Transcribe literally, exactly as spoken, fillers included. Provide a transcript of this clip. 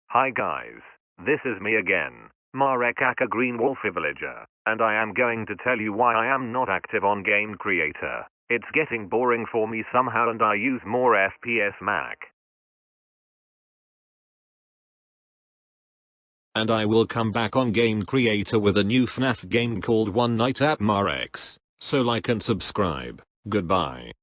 Hi guys, this is me again, Marek Aka Green Wolfie Villager, and I am going to tell you why I am not active on Game Creator. It's getting boring for me somehow and I use more F P S Mac. And I will come back on Game Creator with a new F NAF game called One Night at Marek's, so like and subscribe. Goodbye.